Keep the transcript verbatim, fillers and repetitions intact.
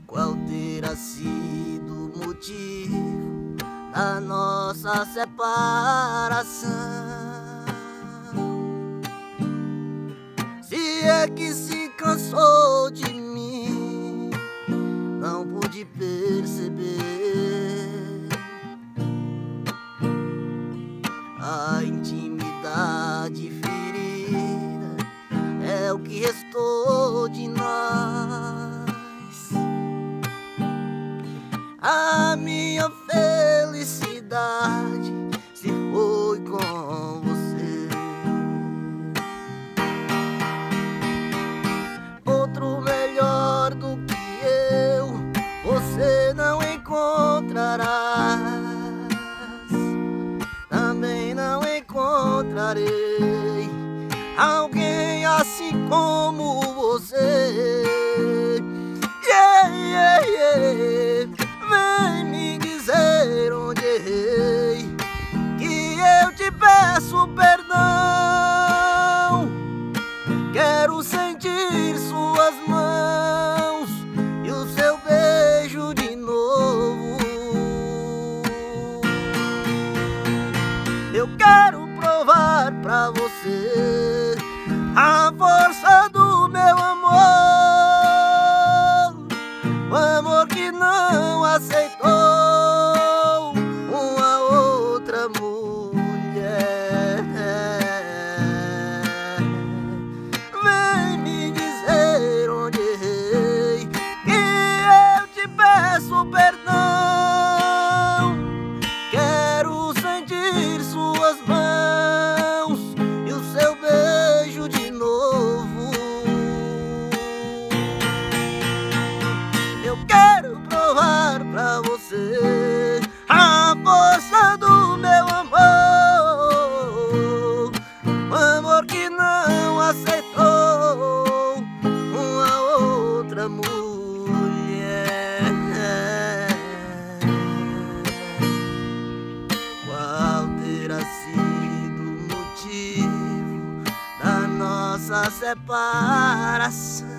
Qual terá sido o motivo da nossa separação? Se é que se cansou de mim, não pude perceber. A intimidade ferida é o que restou de nós. A minha felicidade se foi com você. Outro melhor do que eu você não encontrarás. Também não encontrarei alguém assim como você. Yeah, yeah, yeah. Vem me dizer onde errei, que eu te peço perdão. Quero sentir suas mãos e o seu beijo de novo. Eu quero provar pra você a força do meu amor, o amor que não aceitou uma outra mulher. Vem me dizer onde errei, que eu te peço perdão. Quero sentir suas mãos e o seu beijo de novo. Eu quero provar pra você a força do meu amor, o amor que não aceitou uma outra mulher. Qual terá sido o motivo da nossa separação?